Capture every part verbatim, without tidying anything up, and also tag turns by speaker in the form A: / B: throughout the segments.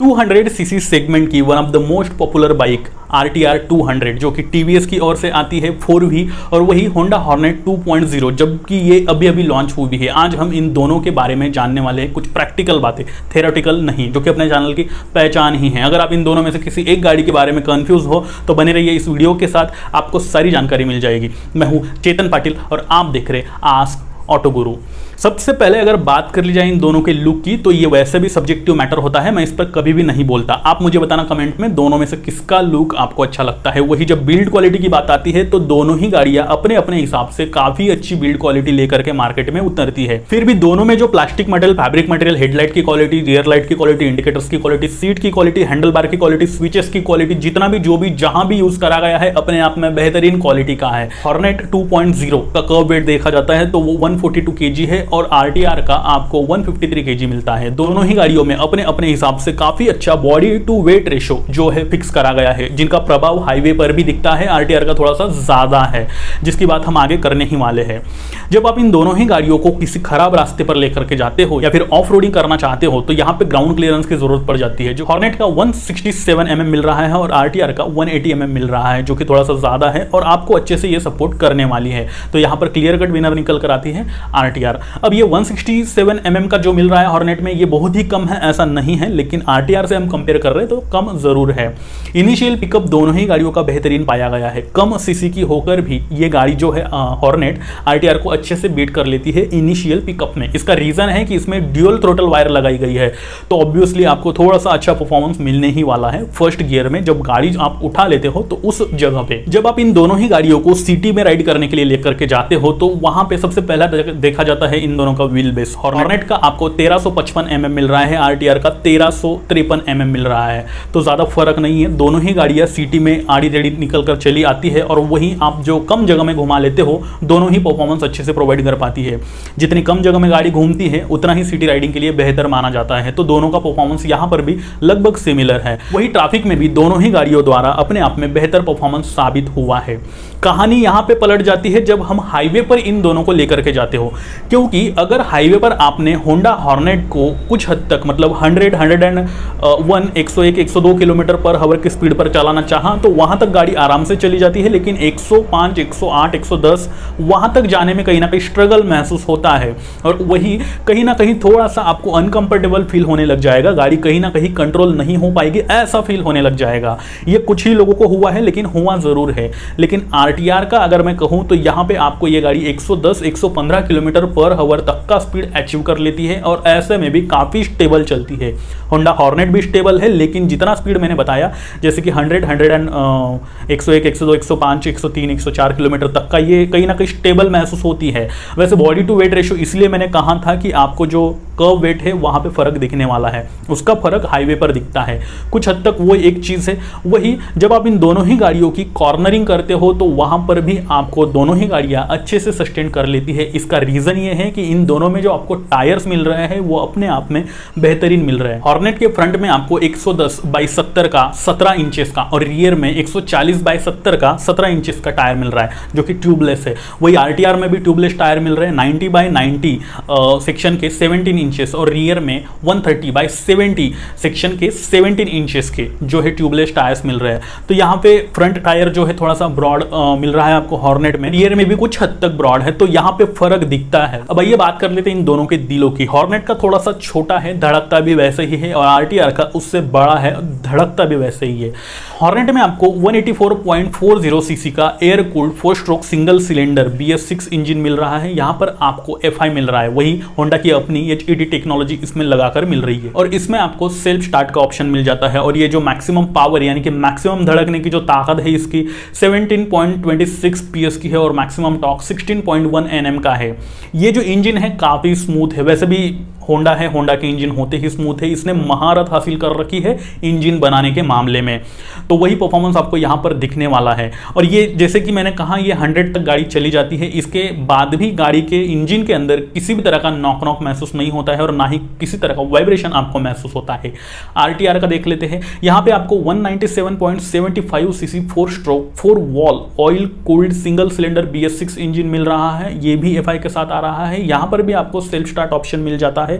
A: To hundred cc segment की one of the most popular bike R T R two hundred जो कि T V S की ओर से आती है फोर वी, और वही Honda Hornet two point zero, जबकि ये अभी अभी लॉन्च हुई है। आज हम इन दोनों के बारे में जानने वाले हैं, कुछ प्रैक्टिकल बातें, थेरेटिकल नहीं, जो कि अपने चैनल की पहचान ही है। अगर आप इन दोनों में से किसी एक गाड़ी के बारे में कंफ्यूज हो तो बने रहिए इस वीडियो के साथ, आपको सारी जानकारी मिल जाएगी। मैं हूँ चेतन पाटिल और आप देख रहे आस्क ऑटो गुरु। सबसे पहले अगर बात कर ली जाए इन दोनों के लुक की, तो ये वैसे भी सब्जेक्टिव मैटर होता है, मैं इस पर कभी भी नहीं बोलता। आप मुझे बताना कमेंट में दोनों में से किसका लुक आपको अच्छा लगता है। वही जब बिल्ड क्वालिटी की बात आती है तो दोनों ही गाड़ियां अपने अपने हिसाब से काफी अच्छी बिल्ड क्वालिटी लेकर के मार्केट में उतरती है। फिर भी दोनों में जो plastic material, fabric material, headlight की क्वालिटी, रियर लाइट की क्वालिटी, इंडिकेटर्स की क्वालिटी, सीट की क्वालिटी, हैंडल बार की क्वालिटी, स्विचेस की क्वालिटी, जितना भी जो भी जहां भी यूज करा गया है अपने आप में बेहतरीन क्वालिटी का है। हॉर्नेट टू पॉइंट ज़ीरो का कर्व वेट देखा जाता है तो वो वन फोर्टी टू केजी है और आरटीआर का आपको वन फिफ्टी थ्री केजी मिलता है। दोनों ही गाड़ियों में अपने अपने हिसाब से काफी अच्छा बॉडी टू वेट रेशो जो है फिक्स करा गया है, जिनका प्रभाव हाईवे पर भी दिखता है। आरटीआर का थोड़ा सा ज्यादा है, जिसकी बात हम आगे करने ही वाले हैं। जब आप इन दोनों ही गाड़ियों को किसी खराब रास्ते पर लेकर के जाते हो या फिर ऑफ रोडिंग करना चाहते हो तो यहाँ पे ग्राउंड क्लियरेंस की जरूरत पड़ जाती है। जो हॉर्नेट का one sixty seven M M मिल रहा है और आरटीआर का वन एटी एम एम मिल रहा है, जो कि थोड़ा सा ज्यादा है और आपको अच्छे से ये सपोर्ट करने वाली है। तो यहाँ पर क्लियर कट विनर निकल कर आती है आरटीआर। अब ये one sixty seven M M का जो मिल रहा है हॉर्नेट में, ये बहुत ही कम है ऐसा नहीं है, लेकिन आरटीआर से हम कंपेयर कर रहे हैं तो कम जरूर है। इनिशियल पिकअप दोनों ही गाड़ियों का बेहतरीन पाया गया है। कम सीसी की होकर भी ये गाड़ी जो है हॉर्नेट आरटीआर को अच्छे से बीट कर लेती है इनिशियल पिकअप में। इसका रीजन है कि इसमें ड्यूअल थ्रोटल वायर लगाई गई है, तो ऑब्वियसली आपको थोड़ा सा अच्छा परफॉर्मेंस मिलने ही वाला है फर्स्ट गियर में। जब गाड़ी आप उठा लेते हो तो उस जगह पे जब आप इन दोनों ही गाड़ियों को सिटी में राइड करने के लिए लेकर के जाते हो तो वहां पे सबसे पहला देखा जाता है इन दोनों का व्हील बेस। हॉर्नेट का आपको तेरह सौ पचपन एम एम मिल रहा है, आरटीआर का तेरह सौ तिरपन एम एम मिल रहा है, तो ज्यादा फर्क नहीं है। दोनों ही गाड़ियां सिटी में आड़ी टेढ़ी निकल कर चली आती है और वहीं आप जो कम जगह में घुमा लेते हो दोनों ही परफॉर्मेंस अच्छे से प्रोवाइड कर पाती है। जितनी कम जगह में गाड़ी घूमती है उतना ही सिटी राइडिंग के लिए बेहतर माना जाता है, तो दोनों का परफॉर्मेंस यहां पर भी लगभग सिमिलर है। वही ट्रैफिक में भी दोनों ही गाड़ियों द्वारा अपने आप में बेहतर परफॉर्मेंस साबित हुआ है। कहानी यहां पे पलट जाती है जब हम हाईवे पर इन दोनों को लेकर के जाते हो, क्योंकि अगर हाईवे पर आपने होंडा हॉर्नेट को कुछ हद तक मतलब हंड्रेड, हंड्रेड एंड वन, एक सौ एक, एक सौ दो किलोमीटर पर हावर की स्पीड पर चलाना चाहा तो वहां तक गाड़ी आराम से चली जाती है, लेकिन एक सौ पाँच, एक सौ आठ, एक सौ दस वहां तक जाने में कहीं ना कहीं स्ट्रगल महसूस होता है और वही कहीं ना कहीं थोड़ा सा आपको अनकंफर्टेबल फील होने लग जाएगा। गाड़ी कहीं ना कहीं कंट्रोल नहीं हो पाएगी ऐसा फील होने लग जाएगा। ये कुछ ही लोगों को हुआ है, लेकिन हुआ जरूर है। लेकिन आरटीआर का अगर मैं कहूं तो यहां पे आपको ये गाड़ी एक सौ दस, एक सौ पंद्रह किलोमीटर पर हावर तक का स्पीड अचीव कर लेती है और ऐसे में भी काफी स्टेबल चलती है। होंडा हॉर्नेट भी स्टेबल है, लेकिन जितना स्पीड मैंने बताया जैसे कि हंड्रेड, हंड्रेड एंड एक सौ एक, एक सौ दो, एक सौ पाँच, एक सौ तीन, एक सौ चार किलोमीटर तक का ये कहीं ना कहीं स्टेबल महसूस होती है। वैसे बॉडी टू वेट रेशियो इसलिए मैंने कहा था कि आपको जो कर्व वेट है वहां पे फर्क दिखने वाला है, उसका फर्क हाईवे पर दिखता है कुछ हद तक, वो एक चीज है। वही जब आप इन दोनों ही गाड़ियों की कॉर्नरिंग करते हो तो वहां पर भी आपको दोनों ही गाड़ियां अच्छे से सस्टेन कर लेती है। इसका रीजन ये है कि इन दोनों में जो आपको टायर्स मिल रहे हैं वो अपने आप में बेहतरीन मिल रहे हैं। हॉर्नेट के फ्रंट में आपको एक सौ दस बाई सत्तर का सत्रह इंचेस का और रियर में एक सौ चालीस बाई सत्तर का सत्रह इंचेस का टायर मिल रहा है, जो कि ट्यूबलेस है। वही आरटीआर में भी ट्यूबलेस टायर मिल रहे हैं, नाइंटी बाई नाइंटी सेक्शन के सेवनटीन इंचेस और रियर में one thirty by seventy section के सेवनटीन इंचेस के जो है ट्यूबलेस टायर्स मिल रहे हैं। तो यहाँ पे फ्रंट टायर जो है थोड़ा सा ब्रॉड मिल रहा है आपको हॉर्नेट में, रियर में भी कुछ हद तक ब्रॉड है, तो यहाँ पे फर्क दिखता है। अब ये बात कर लेते हैं इन दोनों के दिलों की। हॉर्नेट का थोड़ा सा छोटा है, धड़कता भी वैसे ही है, और आरटीआर का उससे बड़ा है, धड़कता भी वैसे ही है। हॉर्नेट में आपको one eighty four point four zero cc का air cooled four stroke single cylinder B S six engine मिल रहा है। यहाँ पर आपको एफ आई मिल रहा है, वही होंडा की अपनी एच ई डी टेक्नोलॉजी इसमें लगाकर मिल रही है और इसमें आपको सेल्फ स्टार्ट का ऑप्शन मिल जाता है। और ये जो मैक्सिमम पावर यानी कि मैक्सिमम धड़कने की जो ताकत है इसकी seventeen point two six P S की है और maximum torque sixteen point one N M का है। ये जो इंजन है काफी स्मूथ है, वैसे भी होंडा है, होंडा के इंजन होते ही स्मूथ है। इसने महारत हासिल कर रखी है इंजन बनाने के मामले में, तो वही परफॉर्मेंस आपको यहां पर दिखने वाला है। और ये जैसे कि मैंने कहा ये हंड्रेड तक गाड़ी चली जाती है, इसके बाद भी गाड़ी के इंजन के अंदर किसी भी तरह का नॉक नॉक महसूस नहीं होता है और ना ही किसी तरह का वाइब्रेशन आपको महसूस होता है। आरटीआर का देख लेते हैं, यहाँ पे आपको one ninety seven point seven five cc four stroke four valve oil cooled single cylinder B S six engine मिल रहा है, ये भी एफ आई के साथ आ रहा है। यहाँ पर भी आपको सेल्फ स्टार्ट ऑप्शन मिल जाता है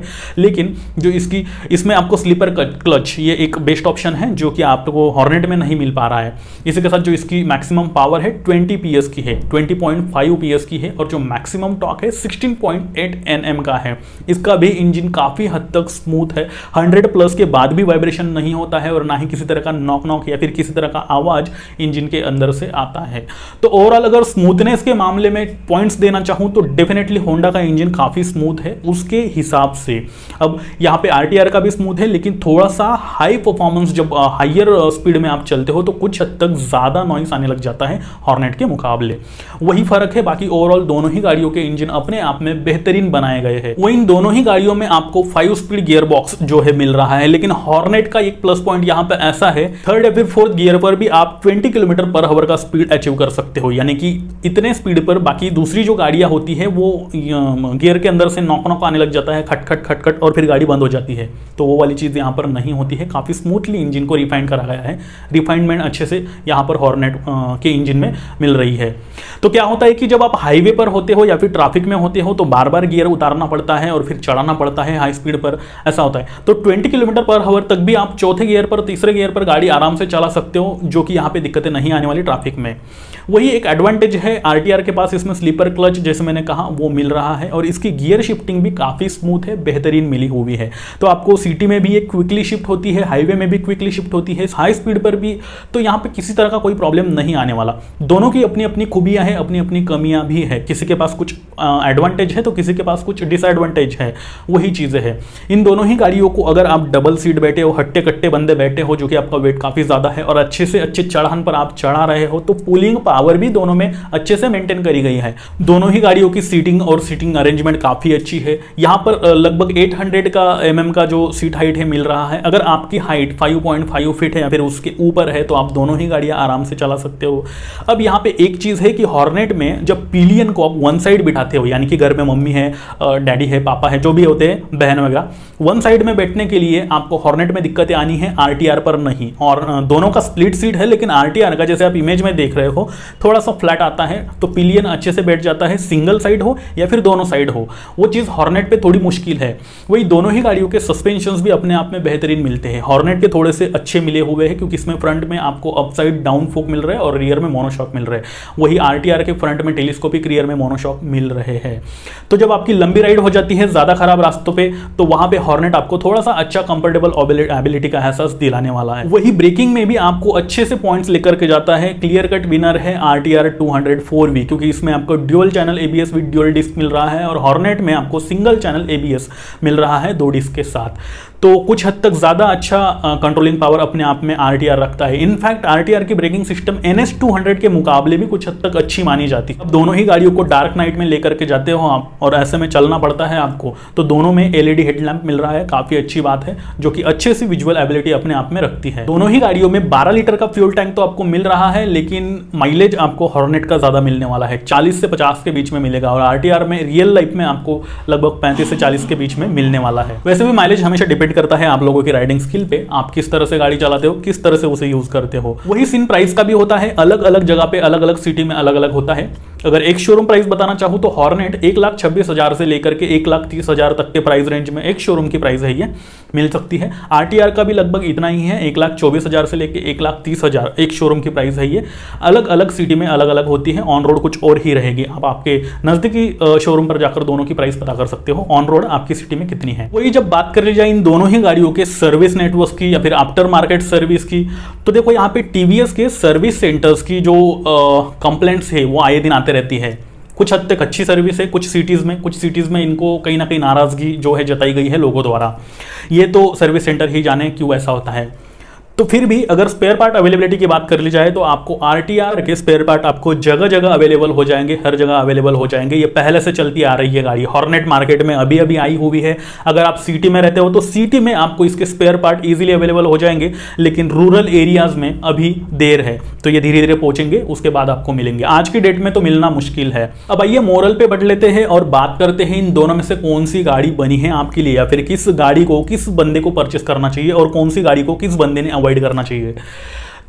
A: है, लेकिन जो इसकी इसमें आपको स्लीपर क्लच ये एक बेस्ट ऑप्शन है जो कि आपको हॉर्नेट में नहीं मिल पा रहा है। इसी के साथ जो इसकी मैक्सिमम पावर है ट्वेंटी पीएस की है, ट्वेंटी पॉइंट फाइव पीएस की है, और जो मैक्सिमम टॉर्क है सिक्सटीन पॉइंट एट एनएम का है। इसका भी इंजन काफी हद तक स्मूथ है, हंड्रेड प्लस के बाद भी वाइब्रेशन नहीं होता है और ना ही किसी तरह का नॉक नॉक या फिर किसी तरह का आवाज इंजन के अंदर से आता है। तो ओवरऑल अगर स्मूथनेस के मामले में पॉइंट्स देना चाहूं तो डेफिनेटली होंडा का इंजन काफी स्मूथ है उसके हिसाब से। अब यहाँ पे आरटीआर का भी स्मूथ है, लेकिन थोड़ा सा हाई परफॉर्मेंस जब हायर स्पीड में आप चलते हो तो कुछ हद तक ज्यादा नॉइस आने लग जाता है हॉर्नेट के मुकाबले, वही फर्क है। बाकी ओवरऑल दोनों ही गाड़ियों के इंजन अपने आप में बेहतरीन बनाए गए हैं। वो इन दोनों ही गाड़ियों में आपको फाइव स्पीड गियर बॉक्स जो है मिल रहा है, लेकिन हॉर्नेट का एक प्लस पॉइंट यहाँ पे ऐसा है, थर्ड या फिर फोर्थ गियर पर भी आप ट्वेंटी किलोमीटर पर आवर का स्पीड अचीव कर सकते हो। यानी कि इतने स्पीड पर बाकी दूसरी जो गाड़ियां होती है वो गियर के अंदर से नॉक नॉक आने लग जाता है, खटखट खटखट, और फिर गाड़ी बंद हो जाती है। तो वो वाली चीज यहाँ पर नहीं होती है, काफी स्मूथली इंजन को रिफाइन करा गया है। रिफाइनमेंट अच्छे से यहाँ पर हॉर्नेट के इंजन में मिल रही है। तो क्या होता है कि जब आप हाईवे पर होते हो या फिर ट्रैफिक में होते हो तो बार बार गियर उतारना पड़ता है और फिर चढ़ाना पड़ता है हाई स्पीड पर, ऐसा होता है। तो ट्वेंटी किलोमीटर पर आवर तक भी आप चौथे गियर पर तीसरे गियर पर गाड़ी आराम से चला सकते हो, जो कि यहाँ पे दिक्कतें नहीं आने वाली ट्रैफिक में। वही एक एडवांटेज है आरटीआर के पास, इसमें स्लीपर क्लच जैसे मैंने कहा वो मिल रहा है और इसकी गियर शिफ्टिंग भी काफी स्मूथ है, बेहतरीन मिली हुई है। तो आपको सिटी में भी एक क्विकली शिफ्ट होती है, हाईवे में भी क्विकली शिफ्ट होती है, हाई स्पीड पर भी। तो यहाँ पे किसी तरह का कोई प्रॉब्लम नहीं आने वाला। दोनों की अपनी अपनी खूबियां हैं, अपनी अपनी कमियां भी है। किसी के पास कुछ एडवांटेज है तो किसी के पास कुछ डिसएडवांटेज है, वही चीजें हैं। इन दोनों ही गाड़ियों को अगर आप डबल सीट बैठे हो, हट्टे कट्टे बंदे बैठे हो, जो कि आपका वेट काफी ज्यादा है और अच्छे से अच्छे चढ़ान पर आप चढ़ा रहे हो, तो पुलिंग पावर भी दोनों में अच्छे से मेंटेन करी गई है। दोनों ही गाड़ियों की सीटिंग और सीटिंग अरेंजमेंट काफी अच्छी है। यहाँ पर लगभग आठ सौ का एमएम का जो सीट हाइट है मिल रहा है। अगर आपकी height five point five feet है या फिर उसके ऊपर है तो आप दोनों ही गाड़ियां आराम से चला सकते हो। अब यहाँ पे एक चीज है कि हॉर्नेट में जब पिलियन को आप वन साइड बिठाते हो, यानी कि घर में मम्मी है, डैडी है, पापा है, जो भी होते हैं, बहन वगैरह, वन साइड में बैठने के लिए आपको हॉर्नेट में दिक्कतें आनी है, आरटीआर पर नहीं। और दोनों का स्प्लिट सीट है, लेकिन आरटीआर का जैसे आप इमेज में देख रहे हो थोड़ा सा फ्लैट आता है, तो पिलियन अच्छे से बैठ जाता है, सिंगल साइड हो या फिर दोनों साइड हो। वो चीज हॉर्नेट पे थोड़ी मुश्किल है। वही दोनों ही गाड़ियों के सस्पेंशंस भी अपने आप में बेहतरीन मिलते हैं। हॉर्नेट के थोड़े से अच्छे मिले हुए हैं क्योंकि इसमें फ्रंट में आपको अपसाइड डाउन फोक मिल रहा है और रियर में मोनोशॉक मिल रहा है। वही आरटीआर के फ्रंट में टेलीस्कोपिक, रियर में मोनोशॉक मिल रहे हैं। तो जब आपकी लंबी राइड हो जाती है ज्यादा खराब रास्तों पे, तो वहां पे हॉर्नेट आपको थोड़ा सा अच्छा कंफर्टेबल एबिलिटी का एहसास दिलाने वाला है। वही ब्रेकिंग में भी आपको अच्छे से पॉइंट्स लेकर के जाता है। क्लियर कट विनर है RTR two hundred four V, क्योंकि इसमें आपको dual channel ABS with dual disc मिल रहा है और हॉर्नेट में आपको सिंगल चैनल एबीएस मिल रहा है दो डिस्क के साथ। तो कुछ हद तक ज्यादा अच्छा कंट्रोलिंग पावर अपने आप में आरटीआर रखता है। इनफैक्ट आरटीआर की braking system NS two hundred के मुकाबले भी कुछ हद तक अच्छी मानी जाती है। अब दोनों ही गाड़ियों को डार्क नाइट में लेकर के जाते हो आप और ऐसे में चलना पड़ता है आपको, तो दोनों में एलईडी हेडलैम्प मिल रहा है, काफी अच्छी बात है, जो कि अच्छे से विजुअल एबिलिटी अपने आप में रखती है। दोनों ही गाड़ियों में बारह लीटर का फ्यूल टैंक तो आपको मिल रहा है, लेकिन माइलेज आपको हॉर्नेट का ज्यादा मिलने वाला है, चालीस से पचास के बीच में मिलेगा, और आरटीआर में रियल लाइफ में आपको लगभग पैंतीस से चालीस के बीच में मिलने वाला है। वैसे भी माइलेज हमेशा डिपेंड करता है आप लोगों की राइडिंग स्किल पे, आप किस तरह से गाड़ी चलाते हो, किस तरह से उसे यूज करते हो। वही सीन प्राइस का भी होता है, अलग अलग जगह पे अलग अलग सिटी में अलग अलग होता है। अगर एक शोरूम प्राइस बताना चाहूँ तो हॉर्नेट एक लाख छब्बीस हजार से लेकर के एक लाख तीस हजार तक के प्राइस रेंज में एक शोरूम की प्राइस है ये मिल सकती है। आरटीआर का भी लगभग इतना ही है, एक लाख चौबीस हजार से लेकर एक लाख तीस हजार एक शोरूम की प्राइस है ये। अलग अलग सिटी में अलग अलग होती है, ऑन रोड कुछ और ही रहेगी। आप आपके नजदीकी शोरूम पर जाकर दोनों की प्राइस पता कर सकते हो ऑन रोड आपकी सिटी में कितनी है। वही जब बात कर ली जाए इन दोनों ही गाड़ियों के सर्विस नेटवर्क की या फिर आफ्टर मार्केट सर्विस की, तो देखो यहाँ पे टीवीएस के सर्विस सेंटर्स की जो कंप्लेंट्स है वो आए दिन आते रहती है। कुछ हद तक अच्छी सर्विस है, कुछ सिटीज में कुछ सिटीज में इनको कहीं ना कहीं नाराजगी जो है जताई गई है लोगों द्वारा। ये तो सर्विस सेंटर ही जाने क्यों ऐसा होता है। तो फिर भी अगर स्पेयर पार्ट अवेलेबिलिटी की बात कर ली जाए तो आपको आरटीआर के स्पेयर पार्ट आपको जगह जगह अवेलेबल हो जाएंगे, हर जगह अवेलेबल हो जाएंगे। ये पहले से चलती आ रही है गाड़ी, हॉर्नेट मार्केट में अभी अभी आई हुई है। अगर आप सिटी में रहते हो तो सिटी में आपको इसके स्पेयर पार्ट इजीली अवेलेबल हो जाएंगे, लेकिन रूरल एरियाज में अभी देर है, तो ये धीरे धीरे पहुंचेंगे, उसके बाद आपको मिलेंगे। आज की डेट में तो मिलना मुश्किल है। अब आइए मोरल पे बढ़ लेते हैं और बात करते हैं इन दोनों में से कौन सी गाड़ी बनी है आपके लिए, या फिर किस गाड़ी को किस बंदे को परचेस करना चाहिए और कौन सी गाड़ी को किस बंदे ने अवॉइड करना चाहिए।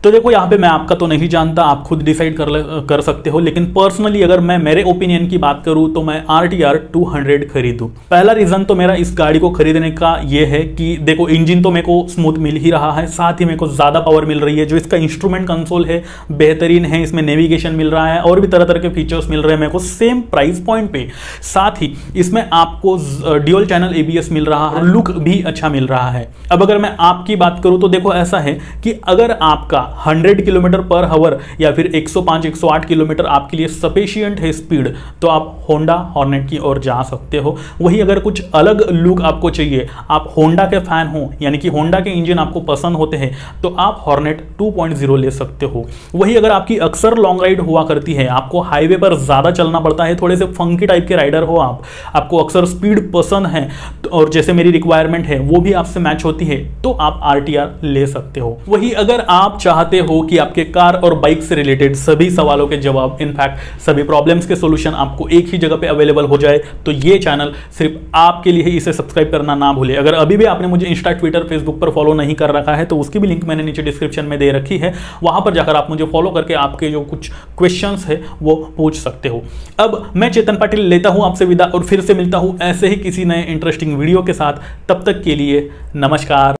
A: तो देखो यहाँ पे मैं आपका तो नहीं जानता, आप खुद डिसाइड कर कर सकते हो, लेकिन पर्सनली अगर मैं मेरे ओपिनियन की बात करूँ तो मैं R T R two hundred खरीदूँ। पहला रीज़न तो मेरा इस गाड़ी को खरीदने का ये है कि देखो इंजन तो मेरे को स्मूथ मिल ही रहा है, साथ ही मेरे को ज़्यादा पावर मिल रही है, जो इसका इंस्ट्रूमेंट कंसोल है बेहतरीन है, इसमें नेविगेशन मिल रहा है और भी तरह तरह के फीचर्स मिल रहे हैं मेरे को सेम प्राइस पॉइंट पे। साथ ही इसमें आपको dual channel A B S मिल रहा है, लुक भी अच्छा मिल रहा है। अब अगर मैं आपकी बात करूं तो देखो ऐसा है कि अगर आपका हंड्रेड किलोमीटर पर आवर या फिर एक सौ पाँच एक सौ आठ किलोमीटर आपके लिए सफिशिएंट है स्पीड, तो आप होंडा हॉर्नेट की ओर जा सकते हो। वही अगर कुछ अलग लुक आपको चाहिए, आप होंडा के फैन हो यानी कि होंडा के इंजन आपको पसंद होते हैं, तो आप हॉर्नेट टू पॉइंट ज़ीरो ले सकते हो। वही अगर आपकी अक्सर लॉन्ग राइड हुआ करती है, आपको हाईवे पर ज़्यादा चलना पड़ता है, थोड़े से फंकी टाइप के राइडर हो आप, आपको अक्सर स्पीड पसंद है और जैसे मेरी रिक्वायरमेंट है वो भी आपसे मैच होती है, तो आप आर टी आर ले सकते हो। वही अगर आप चाहते हो कि आपके कार और बाइक से रिलेटेड सभी सवालों के जवाब, इनफैक्ट सभी प्रॉब्लम्स के सॉल्यूशन आपको एक ही जगह पे अवेलेबल हो जाए, तो ये चैनल सिर्फ आपके लिए, इसे सब्सक्राइब करना ना भूले। अगर अभी भी आपने मुझे इंस्टा, ट्विटर, फेसबुक पर फॉलो नहीं कर रखा है तो उसकी भी लिंक मैंने नीचे डिस्क्रिप्शन में दे रखी है, वहां पर जाकर आप मुझे फॉलो करके आपके जो कुछ क्वेश्चंस है वो पूछ सकते हो। अब मैं चेतन पाटिल लेता हूं आपसे विदा और फिर से मिलता हूं ऐसे ही किसी नए इंटरेस्टिंग वीडियो के साथ। तब तक के लिए नमस्कार।